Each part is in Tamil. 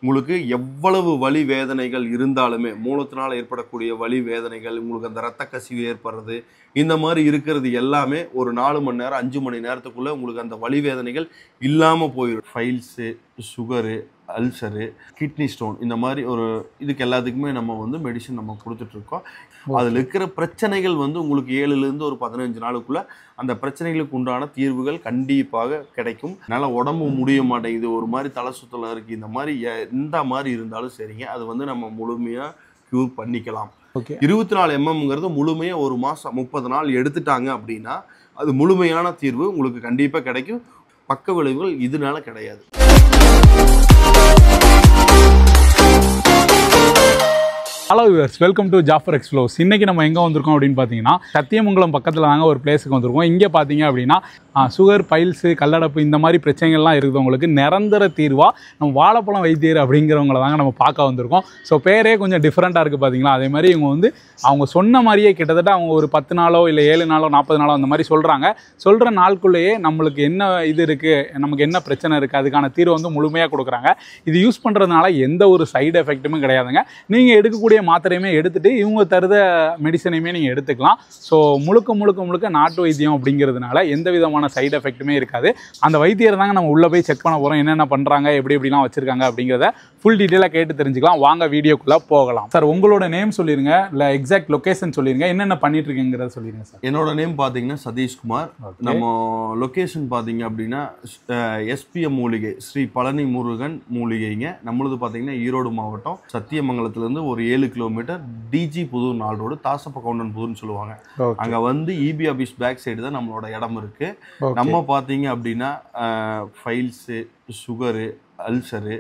உங்களுக்கு எவ்வளவு வலி வேதனைகள் இருந்தாலுமே மூலத்தினால் ஏற்படக்கூடிய வலி வேதனைகள், உங்களுக்கு அந்த இரத்த கசிவு ஏற்படுறது, இந்த மாதிரி இருக்கிறது எல்லாமே ஒரு 4 மணி நேரம் 5 மணி நேரத்துக்குள்ள உங்களுக்கு அந்த வலி வேதனைகள் இல்லாம போயிடும். Piles, sugar, ulcer, kidney stone இந்த மாதிரி ஒரு இதுக்கு எல்லாத்துக்குமே நம்ம வந்து மெடிசன் நம்ம கொடுத்துட்ருக்கோம். அதில் இருக்கிற பிரச்சனைகள் வந்து உங்களுக்கு 7லேருந்து ஒரு 15 நாளுக்குள்ள அந்த பிரச்சனைகளுக்கு உண்டான தீர்வுகள் கண்டிப்பாக கிடைக்கும். என்னால் உடம்பு முடிய மாட்டேங்குது, ஒரு மாதிரி தலை சுத்தலாம் இருக்குது, இந்த மாதிரி எந்த மாதிரி இருந்தாலும் சரிங்க, அது வந்து நம்ம முழுமையாக க்யூர் பண்ணிக்கலாம். 24 mmங்கிறது முழுமையாக ஒரு மாதம் 30 நாள் எடுத்துட்டாங்க அப்படின்னா அது முழுமையான தீர்வு உங்களுக்கு கண்டிப்பாக கிடைக்கும். பக்க விளைவுகள் இதனால கிடையாது. Hello viewers, welcome to Jafar explores. இன்றைக்கி நம்ம எங்கே வந்திருக்கோம் அப்படின்னு பார்த்தீங்கன்னா சத்தியமங்கலம் பக்கத்தில் தாங்க ஒரு பிளேஸுக்கு வந்திருக்கோம். இங்கே பார்த்தீங்க அப்படின்னா சுகர், பைல்ஸு, கல்லடப்பு இந்த மாதிரி பிரச்சனைகள்லாம் இருக்கிறவங்களுக்கு நிரந்தர தீர்வாக நம்ம வாழைப்பழம் வைத்தியர் அப்படிங்கிறவங்கள தாங்க நம்ம பார்க்க வந்திருக்கோம். ஸோ பேரே கொஞ்சம் டிஃப்ரெண்ட்டாக இருக்குது பார்த்தீங்களா. அதே மாதிரி இவங்க வந்து அவங்க சொன்ன மாதிரியே கிட்டத்தட்ட அவங்க ஒரு 10 நாளோ இல்லை 7 நாளோ 40 நாளோ அந்த மாதிரி சொல்கிறாங்க. சொல்கிற நாளுக்குள்ளேயே நம்மளுக்கு என்ன இது இருக்குது, நமக்கு என்ன பிரச்சனை இருக்குது, அதுக்கான தீர்வு வந்து முழுமையாக கொடுக்குறாங்க. இது யூஸ் பண்ணுறதுனால எந்த ஒரு சைடு எஃபெக்ட்டுமே கிடையாதுங்க. நீங்கள் எடுக்கக்கூடிய மாத்திரையுமே எடுத்துகிட்டு இவங்க தருத மெடிசனையுமே நீங்கள் எடுத்துக்கலாம். ஸோ முழுக்க நாட்டு வைத்தியம் அப்படிங்கிறதுனால எந்த விதமான சைடு எஃபெக்ட்டுமே இருக்காது. அந்த வைத்தியர் தாங்க நம்ம உள்ளே போய் செக் பண்ண போகிறோம். என்னென்ன பண்ணுறாங்க, எப்படிலாம் வச்சுருக்காங்க அப்படிங்கிறத ஃபுல் டீட்டெயிலாக கேட்டு தெரிஞ்சுக்கலாம். வாங்க வீடியோக்குள்ளே போகலாம். சார், உங்களோட நேம் சொல்லிடுங்க, இல்லை எக்ஸாக்ட் லொக்கேஷன் சொல்லிடுங்க, என்னென்ன பண்ணிட்டு இருக்கீங்கிறத சொல்லிடுங்க சார். என்னோட நேம் பார்த்தீங்கன்னா சதீஷ்குமார். நம்ம லொக்கேஷன் பார்த்தீங்க அப்படின்னா SPM மூலிகை, ஸ்ரீ பழனி முருகன் மூலிகைங்க. நம்மளது பார்த்தீங்கன்னா ஈரோடு மாவட்டம் சத்தியமங்கலத்துலேருந்து ஒரு 7 kilometre DG Pudur 4 road, Dasappa Goundan புதூர்னு சொல்லுவாங்க. அங்கே வந்து EB ஆஃபீஸ் பேக் சைடு தான் நம்மளோட இடம் இருக்குது. நம்ம பார்த்தீங்க அப்படின்னா piles, sugar, ulcer,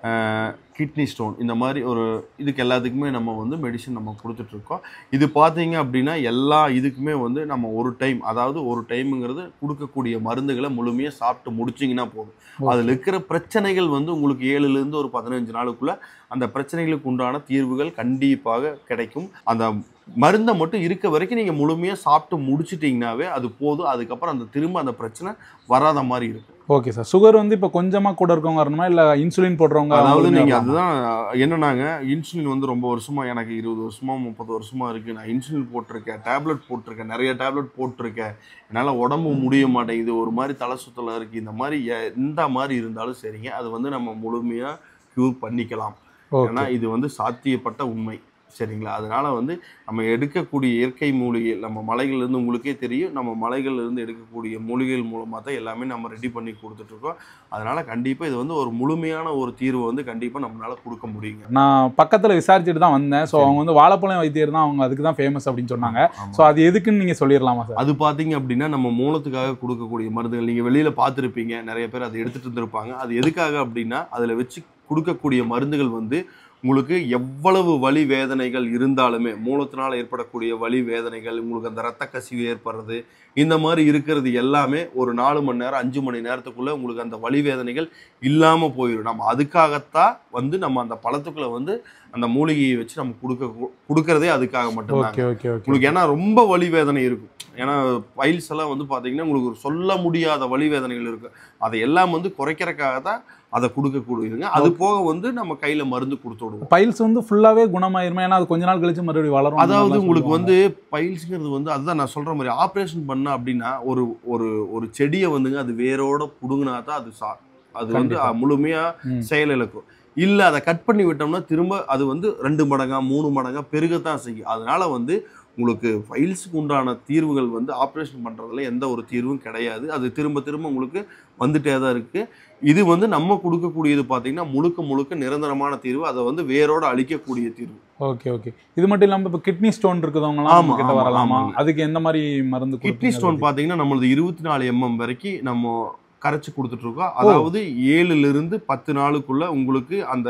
kidney stone இந்த மாதிரி ஒரு இதுக்கு எல்லாத்துக்குமே நம்ம வந்து மெடிசன் நம்ம கொடுத்துட்ருக்கோம். இது பார்த்தீங்க அப்படின்னா எல்லா இதுக்குமே வந்து நம்ம ஒரு டைம், அதாவது ஒரு டைமுங்கிறது கொடுக்கக்கூடிய மருந்துகளை முழுமையாக சாப்பிட்டு முடிச்சிங்கன்னா போதும். அதில் இருக்கிற பிரச்சனைகள் வந்து உங்களுக்கு 7லேருந்து ஒரு 15 நாளுக்குள்ளே அந்த பிரச்சனைகளுக்கு உண்டான தீர்வுகள் கண்டிப்பாக கிடைக்கும். அந்த மருந்தை மட்டும் இருக்க வரைக்கும் நீங்கள் முழுமையாக சாப்பிட்டு முடிச்சிட்டிங்கனாவே அது போதும். அதுக்கப்புறம் அந்த திரும்ப அந்த பிரச்சனை வராத மாதிரி இருக்கும். Okay sir. சுகர் வந்து இப்போ கொஞ்சமாக கூட இருக்கவங்க வரணுமா, இல்லை இன்சுலின் போடுறவங்க? அதாவது நீங்கள் அதுதான் என்னன்னாங்க, இன்சுலின் வந்து ரொம்ப வருஷமாக, எனக்கு 20 வருஷமா 30 வருஷமா இருக்குது, நான் இன்சுலின் போட்டிருக்கேன், டேப்லெட் போட்டிருக்கேன், நிறைய டேப்லெட் போட்டிருக்கேன், என்னால் உடம்பு முடிய மாட்டேங்குது, ஒரு மாதிரி தலை சுத்தலாம் இருக்குது, இந்த மாதிரி எந்த மாதிரி இருந்தாலும் சரிங்க, அது வந்து நம்ம முழுமையாக க்யூர் பண்ணிக்கலாம். ஏன்னா இது வந்து சாத்தியப்பட்ட உண்மை. சரிங்களா. அதனால வந்து நம்ம எடுக்கக்கூடிய இயற்கை மூலிகை, நம்ம மலைகள்லேருந்து உங்களுக்கே தெரியும், நம்ம மலைகள்லேருந்து எடுக்கக்கூடிய மூலிகைகள் மூலமாக தான் எல்லாமே நம்ம ரெடி பண்ணி கொடுத்துட்ருக்கோம். அதனால் கண்டிப்பாக இது வந்து ஒரு முழுமையான ஒரு தீர்வை வந்து கண்டிப்பாக நம்மளால் கொடுக்க முடியுங்க. நான் பக்கத்தில் விசாரிச்சுட்டு தான் வந்தேன். ஸோ அவங்க வந்து வாழைப்பழம் வைத்தியர் தான், அவங்க அதுக்கு தான் ஃபேமஸ் அப்படின்னு சொன்னாங்க. ஸோ அது எதுக்குன்னு நீங்கள் சொல்லிடலாமா சார்? அது பார்த்தீங்க அப்படின்னா நம்ம மூலத்துக்காக கொடுக்கக்கூடிய மருந்துகள் நீங்கள் வெளியில் பார்த்துருப்பீங்க, நிறைய பேர் அதை எடுத்துகிட்டு இருந்திருப்பாங்க. அது எதுக்காக அப்படின்னா அதில் வச்சு கொடுக்கக்கூடிய மருந்துகள் வந்து உங்களுக்கு எவ்வளவு வலி வேதனைகள் இருந்தாலுமே மூலத்தினால் ஏற்படக்கூடிய வலி வேதனைகள், உங்களுக்கு அந்த இரத்த கசிவு ஏற்படுறது, இந்த மாதிரி இருக்கிறது எல்லாமே ஒரு 4 மணி நேரம் 5 மணி நேரத்துக்குள்ளே உங்களுக்கு அந்த வலி வேதனைகள் இல்லாமல் போயிடும். நம்ம அதுக்காகத்தான் வந்து நம்ம அந்த பழத்துக்குள்ளே வந்து அந்த மூலிகையை வச்சு நம்ம கொடுக்கறதே அதுக்காக மட்டும்தான். உங்களுக்கு ஏன்னா ரொம்ப வலி வேதனை இருக்கும். ஏன்னா பைல்ஸ் எல்லாம் வந்து பார்த்தீங்கன்னா உங்களுக்கு சொல்ல முடியாத வலி வேதனைகள் இருக்குது. அதை எல்லாம் வந்து குறைக்கிறதுக்காக தான் அதை கொடுக்கக்கூடியதுங்க. அது போக வந்து நம்ம கையில் மருந்து கொடுத்து விடுவோம். பைல்ஸ் வந்து ஃபுல்லாகவே குணமாயிருமா? ஏன்னா அது கொஞ்ச நாள் கழிச்சு மறுபடியும் வளரும். அதாவது உங்களுக்கு வந்து பைல்ஸுங்கிறது வந்து அதுதான் நான் சொல்கிற மாதிரி, ஆப்ரேஷன் பண்ண அப்படின்னா ஒரு ஒரு ஒரு செடியை வந்துங்க அது வேரோட புடுங்கினா தான் அது வந்து முழுமையாக செயலிழக்கும். இல்லை அதை கட் பண்ணி விட்டோம்னா திரும்ப அது வந்து 2 மடங்கா 3 மடங்கா பெருகத்தான் செய்யும். அதனால வந்து உங்களுக்கு ஃபைல்ஸுக்கு உண்டான தீர்வுகள் வந்து ஆப்ரேஷன் பண்ணுறதுல எந்த ஒரு தீர்வும் கிடையாது. அது திரும்ப உங்களுக்கு வந்துட்டே தான் இருக்குது. இது வந்து நம்ம கொடுக்கக்கூடியது பார்த்தீங்கன்னா முழுக்க நிரந்தரமான தீர்வு, அதை வந்து வேரோட அழிக்கக்கூடிய தீர்வு. ஓகே. இது மட்டும் இல்லாமல் இப்போ கிட்னி ஸ்டோன் இருக்குதவங்களாம் கிட்ட வரலாமா? அதுக்கு எந்த மாதிரி மருந்து? கிட்னி ஸ்டோன் பார்த்தீங்கன்னா நம்மளது 24 mm வரைக்கும் நம்ம கரைச்சி கொடுத்துட்ருக்கோம். அதாவது 7லிருந்து 10 நாளுக்குள்ள உங்களுக்கு அந்த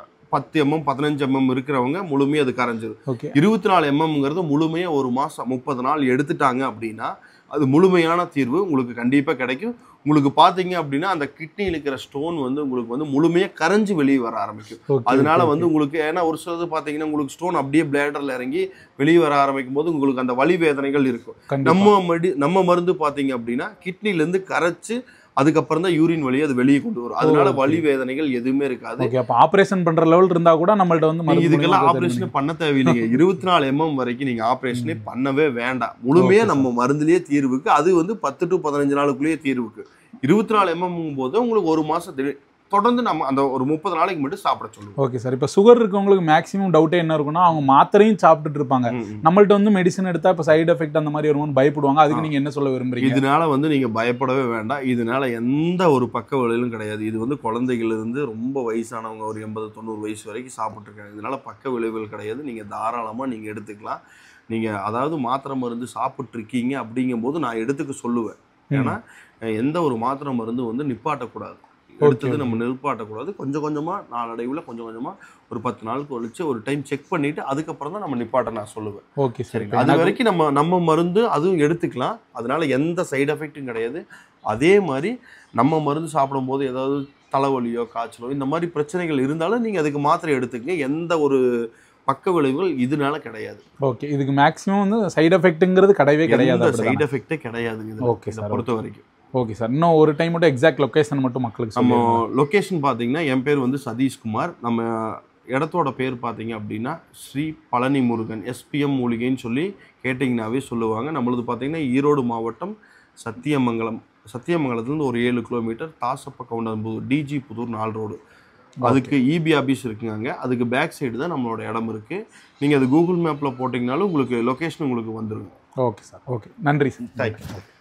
10 mm 15 mm இருக்கிறவங்க முழுமையாக அது கரைஞ்சிடும். 24 mmங்கிறது முழுமையாக ஒரு மாதம் 30 நாள் எடுத்துட்டாங்க அப்படின்னா அது முழுமையான தீர்வு உங்களுக்கு கண்டிப்பாக கிடைக்கும். உங்களுக்கு பார்த்தீங்க அப்படின்னா அந்த கிட்னியில் இருக்கிற ஸ்டோன் வந்து உங்களுக்கு வந்து முழுமையாக கரைஞ்சி வெளியே வர ஆரம்பிக்கும். அதனால வந்து உங்களுக்கு ஏன்னா ஒரு சிலது பார்த்தீங்கன்னா உங்களுக்கு ஸ்டோன் அப்படியே பிளேடரில் இறங்கி வெளியே வர ஆரம்பிக்கும் போது உங்களுக்கு அந்த வலி வேதனைகள் இருக்கும். நம்ம மருந்து பார்த்தீங்க அப்படின்னா கிட்னிலேருந்து கரைச்சி அதுக்கப்புறம் தான் யூரின் வழியை அது வெளியே கொண்டு வரும். அதனால வலி வேதனைகள் எதுவுமே இருக்காது. ஓகே, அப்ப ஆபரேஷன் பண்ற லெவல் இருந்தா கூட நம்மள்ட்ட வந்து நீங்க இதுக்கெல்லாம் ஆபரேஷன் பண்ண தேவையில்லைங்க. 24 mm வரைக்கும் நீங்க ஆபரேஷனே பண்ணவே வேண்டாம். முழுமையா நம்ம மருந்துலயே தீர்வுக்கு. அது வந்து 10 to 15 நாளுக்குள்ளேயே தீர்வுக்கு. 24 mm போது உங்களுக்கு ஒரு மாசம் தொடர்ந்து நம்ம அந்த ஒரு 30 நாளைக்கு மட்டும் சாப்பிட சொல்லுவோம். Okay sir. இப்போ சுகர் இருக்கவங்களுக்கு மேக்ஸிமம் டவுட்டே என்ன இருக்குன்னா, அவங்க மாத்திரையும் சாப்பிட்டுட்டு இருப்பாங்க. நம்மள்ட்ட வந்து மெடிசன் எடுத்தா இப்போ சைடு எஃபெக்ட் அந்த மாதிரி வரும்னு பயப்படுவாங்க. அதுக்கு நீங்க என்ன சொல்ல விரும்புறீங்க? இதனால வந்து நீங்க பயப்படவே வேண்டாம். இதனால எந்த ஒரு பக்க விளைவும் கிடையாது. இது வந்து குழந்தைகள் இருந்து ரொம்ப வயசானவங்க ஒரு 80-90 வயசு வரைக்கும் சாப்பிட்டு இருக்காங்க. இதனால பக்க விளைவுகள் கிடையாது. நீங்க தாராளமா நீங்க எடுத்துக்கலாம். நீங்க அதாவது மாத்திரை மருந்து சாப்பிட்டு இருக்கீங்க அப்படிங்கும்போது நான் எடுத்துக்க சொல்லுவேன். ஏன்னா எந்த ஒரு மாத்திரை மருந்து வந்து நிப்பாட்டக்கூடாது. எடுத்தது நம்ம நிப்பாட்டக்கூடாது. கொஞ்சம் கொஞ்சமா நாளடைவில் கொஞ்சம் கொஞ்சமா ஒரு 10 நாளுக்கு ஒழிச்சு ஒரு டைம் செக் பண்ணிட்டு அதுக்கப்புறம் தான் நம்ம நிப்பாட்ட நான் சொல்லுவேன். ஓகே சரிங்க. அது வரைக்கும் நம்ம மருந்து அதுவும் எடுத்துக்கலாம். அதனால எந்த சைடு எஃபெக்டும் கிடையாது. அதே மாதிரி நம்ம மருந்து சாப்பிடும்போது ஏதாவது தலைவலியோ காய்ச்சலோ இந்த மாதிரி பிரச்சனைகள் இருந்தாலும் நீங்க அதுக்கு மாத்திரை எடுத்துக்கங்க. எந்த ஒரு பக்க விளைவுகள் இதனால கிடையாது. ஓகே, இதுக்கு மேக்ஸிமம் வந்து சைடு எஃபெக்ட்ங்கிறது கிடையவே கிடையாது. சைடு எஃபெக்டே கிடையாது ஓகே சார், பொறுத்த வரைக்கும். Okay sir. இன்னும் ஒரு டைம் மட்டும் எக்ஸாக்ட் லொகேஷன் மட்டும் மக்களுக்கு நம்ம லொகேஷன் பார்த்தீங்கன்னா என் பேர் வந்து சதீஷ்குமார். நம்ம இடத்தோட பேர் பார்த்தீங்க அப்படின்னா ஸ்ரீ பழனி முருகன் SPM மூலிகைன்னு சொல்லி கேட்டிங்கனாவே சொல்லுவாங்க. நம்மளது பார்த்தீங்கன்னா ஈரோடு மாவட்டம் சத்தியமங்கலத்துலேருந்து ஒரு 7 kilometre Dasappa Goundanpudur DG Pudur 4 road. அதுக்கு EB ஆஃபீஸ் இருக்குங்க. அதுக்கு பேக் சைடு தான் நம்மளோட இடம் இருக்குது. நீங்கள் அது கூகுள் மேப்பில் போட்டிங்கனாலும் உங்களுக்கு லொக்கேஷன் உங்களுக்கு வந்துடும். Okay sir. ஓகே, நன்றி சார். தேங்க்யூ.